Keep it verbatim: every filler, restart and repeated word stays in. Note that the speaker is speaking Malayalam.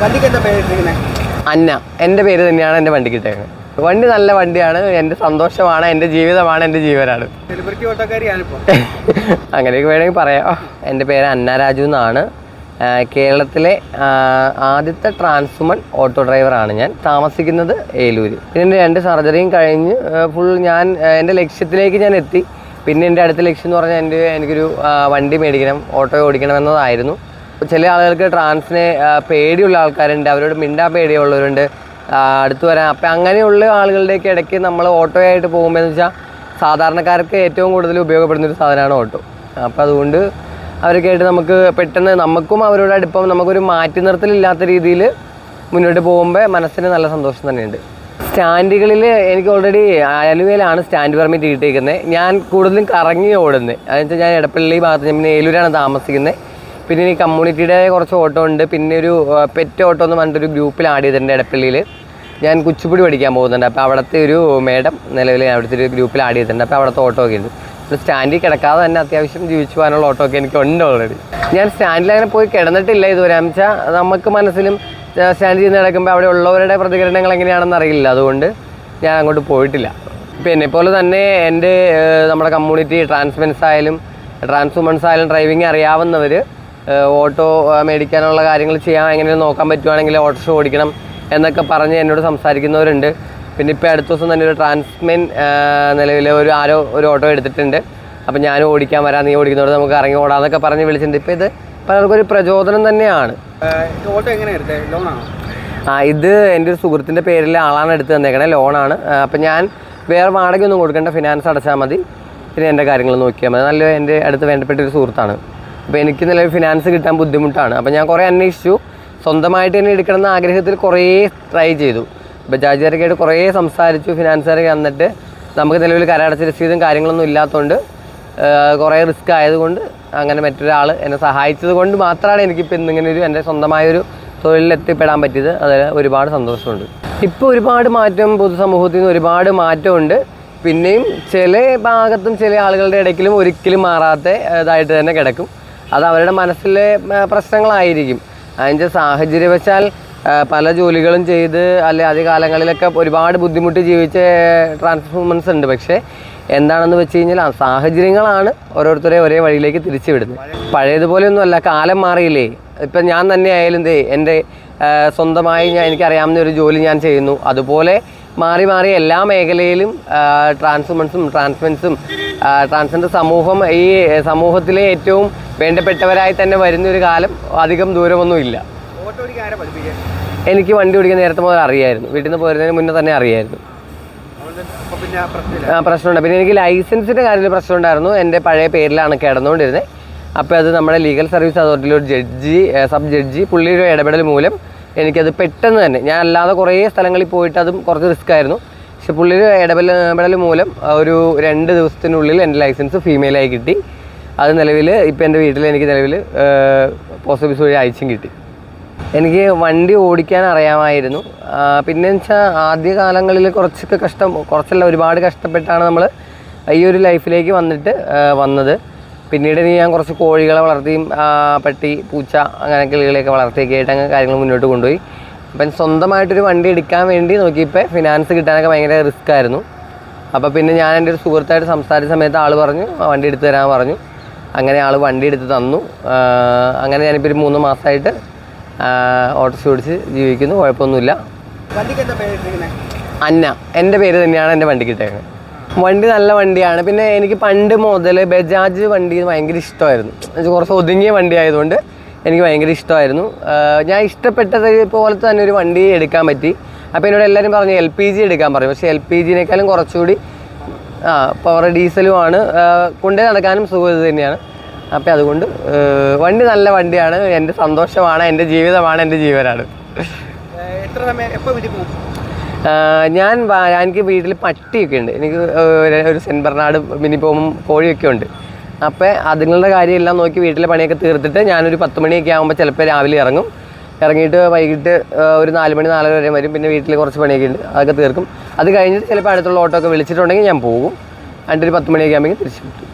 വണ്ടിക്ക് എന്താ പേരിട്ടിരിക്കുന്നത്? അന്ന. എൻ്റെ പേര് തന്നെയാണ് എൻ്റെ വണ്ടിക്ക് ഇട്ടേക്കുന്നത്. വണ്ടി നല്ല വണ്ടിയാണ്, എൻ്റെ സന്തോഷമാണ്, എൻ്റെ ജീവിതമാണ്, എൻ്റെ ജീവനാണ്. സെലിബ്രിറ്റി ഓട്ടോക്കാരിയാണിപ്പോൾ. അങ്ങനെയൊക്കെ വേണമെങ്കിൽ പറയാം. എൻ്റെ പേര് അന്ന രാജു എന്നാണ്. കേരളത്തിലെ ആദ്യത്തെ ട്രാൻസ്വുമൺ ഓട്ടോ ഡ്രൈവറാണ് ഞാൻ. താമസിക്കുന്നത് ഏലൂര്. പിന്നെ എൻ്റെ രണ്ട് സർജറിയും കഴിഞ്ഞ് ഫുൾ ഞാൻ എൻ്റെ ലക്ഷ്യത്തിലേക്ക് ഞാൻ എത്തി. പിന്നെ എൻ്റെ അടുത്ത ലക്ഷ്യം എന്ന് പറഞ്ഞാൽ എൻ്റെ എനിക്കൊരു വണ്ടി മേടിക്കണം, ഓട്ടോ ഓടിക്കണം എന്നതായിരുന്നു. ചില ആളുകൾക്ക് ട്രാൻസിനെ പേടിയുള്ള ആൾക്കാരുണ്ട്, അവരോട് മിണ്ടാൻ പേടിയുള്ളവരുണ്ട്, അടുത്ത് വരാൻ. അപ്പം അങ്ങനെയുള്ള ആളുകളുടെയൊക്കെ ഇടയ്ക്ക് നമ്മൾ ഓട്ടോയായിട്ട് പോകുമ്പോൾ എന്ന് വെച്ചാൽ സാധാരണക്കാർക്ക് ഏറ്റവും കൂടുതൽ ഉപയോഗപ്പെടുന്നൊരു സാധനമാണ് ഓട്ടോ. അപ്പം അതുകൊണ്ട് അവരൊക്കെ ആയിട്ട് നമുക്ക് പെട്ടെന്ന് നമുക്കും അവരോട് അടുപ്പം നമുക്കൊരു മാറ്റി നിർത്തലില്ലാത്ത രീതിയിൽ മുന്നോട്ട് പോകുമ്പോൾ മനസ്സിന് നല്ല സന്തോഷം തന്നെയുണ്ട്. സ്റ്റാൻഡുകളിൽ എനിക്ക് ഓൾറെഡി ആലുവയിലാണ് സ്റ്റാൻഡ് പെർമിറ്റ് കിട്ടിയിരിക്കുന്നത്. ഞാൻ കൂടുതലും കറങ്ങി ഓടുന്നത്. അതെന്ന് വെച്ചാൽ ഞാൻ എടപ്പള്ളി ഭാഗത്ത്, ഞാൻ പിന്നെ ഏലൂരാണ് താമസിക്കുന്നത്. പിന്നെ ഈ കമ്മ്യൂണിറ്റിയുടെ കുറച്ച് ഓട്ടോ ഉണ്ട്. പിന്നെ ഒരു പെറ്റ് ഓട്ടോ എന്ന് പറഞ്ഞിട്ടൊരു ഗ്രൂപ്പിൽ ആഡ് ചെയ്തിട്ടുണ്ട് എടപ്പള്ളിയിൽ. ഞാൻ കുച്ചിപ്പുടി പഠിക്കാൻ പോകുന്നുണ്ട്. അപ്പോൾ അവിടുത്തെ ഒരു മേഡം നിലവിൽ അവിടുത്തെ ഒരു ഗ്രൂപ്പിൽ ആഡ് ചെയ്തിട്ടുണ്ട്. അപ്പോൾ അവിടുത്തെ ഓട്ടോ ഒക്കെ ഉണ്ട്. അപ്പോൾ സ്റ്റാൻഡിൽ കിടക്കാതെ തന്നെ അത്യാവശ്യം ജീവിച്ചു പോകാനുള്ള ഓട്ടോ ഒക്കെ എനിക്ക് ഉണ്ട് ഓൾറെഡി. ഞാൻ സ്റ്റാൻഡിൽ അങ്ങനെ പോയി കിടന്നിട്ടില്ല ഇതുവരെ. എന്ന് വെച്ചാൽ നമുക്ക് മനസ്സിലും സ്റ്റാൻഡ് ചെയ്ത് നടക്കുമ്പോൾ അവിടെ ഉള്ളവരുടെ പ്രതികരണങ്ങൾ എങ്ങനെയാണെന്ന് അറിയില്ല. അതുകൊണ്ട് ഞാൻ അങ്ങോട്ട് പോയിട്ടില്ല. ഇപ്പം എന്നെപ്പോലെ തന്നെ എൻ്റെ നമ്മുടെ കമ്മ്യൂണിറ്റി ട്രാൻസ്മെൻസ് ആയാലും ട്രാൻസ്വുമൻസ് ആയാലും ഡ്രൈവിംഗ് അറിയാവുന്നവർ ഓട്ടോ മേടിക്കാനുള്ള കാര്യങ്ങൾ ചെയ്യാൻ എങ്ങനെയും നോക്കാൻ പറ്റുവാണെങ്കിൽ ഓട്ടോ ഓടിക്കണം എന്നൊക്കെ പറഞ്ഞ് എന്നോട് സംസാരിക്കുന്നവരുണ്ട്. പിന്നെ ഇപ്പോൾ അടുത്ത ദിവസം തന്നെ ഒരു ട്രാൻസ്മെൻ നിലവിൽ ഒരു ആരോ ഒരു ഓട്ടോ എടുത്തിട്ടുണ്ട്. അപ്പം ഞാനും ഓടിക്കാൻ വരാം, നീ ഓടിക്കുന്നവർ നമുക്ക് ഇറങ്ങി ഓടാന്നൊക്കെ പറഞ്ഞ് വിളിച്ചിട്ടുണ്ട്. ഇപ്പോൾ ഇത് പലർക്കൊരു പ്രചോദനം തന്നെയാണ്. ഓട്ടോ എങ്ങനെയാണ് എടുത്തത്? ലോണാണോ? ആ ഇത് എൻ്റെ ഒരു സുഹൃത്തിൻ്റെ പേരിൽ ആളാണ് എടുത്ത് തന്നേക്കണേ, ലോണാണ്. അപ്പം ഞാൻ വേറെ വാടകയൊന്നും കൊടുക്കേണ്ട, ഫിനാൻസ് അടച്ചാൽ മതി, പിന്നെ എൻ്റെ കാര്യങ്ങൾ നോക്കിയാൽ മതി. നല്ല എൻ്റെ അടുത്ത് വേണ്ടപ്പെട്ട ഒരു സുഹൃത്താണ്. അപ്പോൾ എനിക്ക് നിലവിൽ ഫിനാൻസ് കിട്ടാൻ ബുദ്ധിമുട്ടാണ്. അപ്പോൾ ഞാൻ കുറേ അന്വേഷിച്ചു. സ്വന്തമായിട്ട് തന്നെ എടുക്കണമെന്ന ആഗ്രഹത്തിൽ കുറേ ട്രൈ ചെയ്തു. ബജാജുകാരൊക്കെ ആയിട്ട് കുറേ സംസാരിച്ചു. ഫിനാൻസുകാരൊക്കെ വന്നിട്ട് നമുക്ക് നിലവിൽ കരടച്ച രസീതും കാര്യങ്ങളൊന്നും ഇല്ലാത്തതുകൊണ്ട് കുറേ റിസ്ക് ആയതുകൊണ്ട് അങ്ങനെ മറ്റൊരാൾ എന്നെ സഹായിച്ചത് കൊണ്ട് മാത്രമാണ് എനിക്കിപ്പോൾ ഇന്നിങ്ങനെ ഒരു എൻ്റെ സ്വന്തമായൊരു തൊഴിലിൽ എത്തിപ്പെടാൻ പറ്റിയത്. അതിൽ ഒരുപാട് സന്തോഷമുണ്ട്. ഇപ്പോൾ ഒരുപാട് മാറ്റം പൊതുസമൂഹത്തിൽ നിന്ന് ഒരുപാട് മാറ്റമുണ്ട്. പിന്നെയും ചില ഭാഗത്തും ചില ആളുകളുടെ ഇടയ്ക്കിലും ഒരിക്കലും മാറാത്ത ഇതായിട്ട് തന്നെ കിടക്കും. അത് അവരുടെ മനസ്സിലെ പ്രശ്നങ്ങളായിരിക്കും. അതിൻ്റെ സാഹചര്യവശാൽ പല ജോലികളും ചെയ്ത് അല്ലെ ആദ്യ കാലങ്ങളിലൊക്കെ ഒരുപാട് ബുദ്ധിമുട്ട് ജീവിച്ച ട്രാൻസ്വുമൻസ് ഉണ്ട്. പക്ഷേ എന്താണെന്ന് വെച്ച് കഴിഞ്ഞാൽ ആ സാഹചര്യങ്ങളാണ് ഓരോരുത്തരെ ഒരേ വഴിയിലേക്ക് തിരിച്ചു വിടുന്നത്. പഴയതുപോലെയൊന്നുമല്ല, കാലം മാറിയില്ലേ. ഇപ്പം ഞാൻ തന്നെ ആയാലും ദേ എൻ്റെ സ്വന്തമായി ഞാൻ എനിക്കറിയാവുന്ന ഒരു ജോലി ഞാൻ ചെയ്യുന്നു. അതുപോലെ മാറി മാറി എല്ലാ മേഖലയിലും ട്രാൻസ്വുമൻസും ട്രാൻസ്മെൻസും ട്രാൻസ്ജെൻഡർ സമൂഹം ഈ സമൂഹത്തിലെ ഏറ്റവും വേണ്ടപ്പെട്ടവരായി തന്നെ വരുന്നൊരു കാലം അധികം ദൂരമൊന്നും ഇല്ല. എനിക്ക് വണ്ടി ഓടിക്കാൻ നേരത്തെ മുതൽ അറിയായിരുന്നു. വീട്ടിൽ നിന്ന് പോരുന്നതിന് മുന്നേ തന്നെ അറിയായിരുന്നു. ആ പ്രശ്നമുണ്ട്. പിന്നെ എനിക്ക് ലൈസൻസിൻ്റെ കാര്യത്തിൽ പ്രശ്നമുണ്ടായിരുന്നു. എൻ്റെ പഴയ പേരിലാണ് കിടന്നുകൊണ്ടിരുന്നത്. അപ്പോൾ അത് നമ്മുടെ ലീഗൽ സർവീസ് അതോറിറ്റിയിലെ ഒരു ജഡ്ജി, സബ് ജഡ്ജി, പുള്ളിയുടെ ഇടപെടൽ മൂലം എനിക്കത് പെട്ടെന്ന് തന്നെ, ഞാൻ അല്ലാതെ കുറേ സ്ഥലങ്ങളിൽ പോയിട്ട് അതും കുറച്ച് റിസ്ക് ആയിരുന്നു. പക്ഷെ പുള്ളിയുടെ ഇടപെടൽ ഇടപെടൽ മൂലം ഒരു രണ്ട് ദിവസത്തിനുള്ളിൽ എൻ്റെ ലൈസൻസ് ഫീമെയിലായി കിട്ടി. അത് നിലവിൽ ഇപ്പോൾ എൻ്റെ വീട്ടിൽ എനിക്ക് നിലവിൽ പോസ്റ്റ് ഓഫീസ് വഴി അയച്ചും കിട്ടി. എനിക്ക് വണ്ടി ഓടിക്കാൻ അറിയാമായിരുന്നു. പിന്നെ വെച്ചാൽ ആദ്യ കാലങ്ങളിൽ കുറച്ചൊക്കെ കഷ്ടം, കുറച്ചല്ല ഒരുപാട് കഷ്ടപ്പെട്ടാണ് നമ്മൾ ഈ ഒരു ലൈഫിലേക്ക് വന്നിട്ട് വന്നത്. പിന്നീട് ഞാൻ കുറച്ച് കോഴികളെ വളർത്തിയും പട്ടി, പൂച്ച, അങ്ങനെ കിളികളെയൊക്കെ വളർത്തിയൊക്കെ ആയിട്ട് അങ്ങനെ കാര്യങ്ങൾ മുന്നോട്ട് കൊണ്ടുപോയി. അപ്പം സ്വന്തമായിട്ടൊരു വണ്ടി എടുക്കാൻ വേണ്ടി നോക്കിയപ്പോൾ ഫിനാൻസ് കിട്ടാനൊക്കെ ഭയങ്കര റിസ്ക് ആയിരുന്നു. അപ്പോൾ പിന്നെ ഞാൻ എൻ്റെ ഒരു സുഹൃത്തായിട്ട് സംസാരിച്ച സമയത്ത് ആൾ പറഞ്ഞു വണ്ടി എടുത്ത് തരാൻ പറഞ്ഞു. അങ്ങനെ ആൾ വണ്ടി എടുത്ത് തന്നു. അങ്ങനെ ഞാനിപ്പോൾ ഒരു മൂന്ന് മാസമായിട്ട് ഓട്ടോറിക്ഷ ഓടിച്ച് ജീവിക്കുന്നു. കുഴപ്പമൊന്നുമില്ല. അന്ന. എൻ്റെ പേര് തന്നെയാണ് എൻ്റെ വണ്ടിക്ക് ഇട്ടേക്കുന്നത്. വണ്ടി നല്ല വണ്ടിയാണ്. പിന്നെ എനിക്ക് പണ്ട് മുതൽ ബജാജ് വണ്ടി ഭയങ്കര ഇഷ്ടമായിരുന്നു. കുറച്ച് ഒതുങ്ങിയ വണ്ടി ആയതുകൊണ്ട് എനിക്ക് ഭയങ്കര ഇഷ്ടമായിരുന്നു. ഞാൻ ഇഷ്ടപ്പെട്ടത് പോലത്തെ തന്നെ ഒരു വണ്ടി എടുക്കാൻ പറ്റി. അപ്പോൾ എന്നോട് എല്ലാവരും പറഞ്ഞു എൽ പി ജി എടുക്കാൻ പറയും. പക്ഷേ എൽ പി ജിനേക്കാളും കുറച്ചുകൂടി ആ പവർ ഡീസലുമാണ്, കൊണ്ടേ നടക്കാനും സുഖം തന്നെയാണ്. അപ്പം അതുകൊണ്ട് വണ്ടി നല്ല വണ്ടിയാണ്, എൻ്റെ സന്തോഷമാണ്, എൻ്റെ ജീവിതമാണ്, എൻ്റെ ജീവനാണ്. എത്ര സമയം എപ്പോൾ വീട്ടിൽ പോകും? ഞാൻ എനിക്ക് വീട്ടിൽ പട്ടിയൊക്കെ ഉണ്ട്. എനിക്ക് ഒരു സെൻറ്റ് ബെർണാഡ്, മിനിപ്പോമും കോഴിയൊക്കെ ഉണ്ട്. അപ്പോൾ അതുങ്ങളുടെ കാര്യമെല്ലാം നോക്കി വീട്ടിലെ പണിയൊക്കെ തീർത്തിട്ട് ഞാനൊരു പത്ത് മണിയൊക്കെ ആകുമ്പോൾ ചിലപ്പോൾ രാവിലെ ഇറങ്ങും. ഇറങ്ങിയിട്ട് വൈകിട്ട് ഒരു നാല് മണി നാലര വരെ വരും. പിന്നെ വീട്ടിൽ കുറച്ച് പണിയൊക്കെ ഉണ്ട്, അതൊക്കെ തീർക്കും. അത് കഴിഞ്ഞിട്ട് ചിലപ്പോൾ അടുത്തുള്ള ഓട്ടോ ഒക്കെ വിളിച്ചിട്ടുണ്ടെങ്കിൽ ഞാൻ പോകും. എന്നിട്ടൊരു പത്ത് മണിയൊക്കെ ആകുമ്പോൾ തിരിച്ചു കിട്ടും.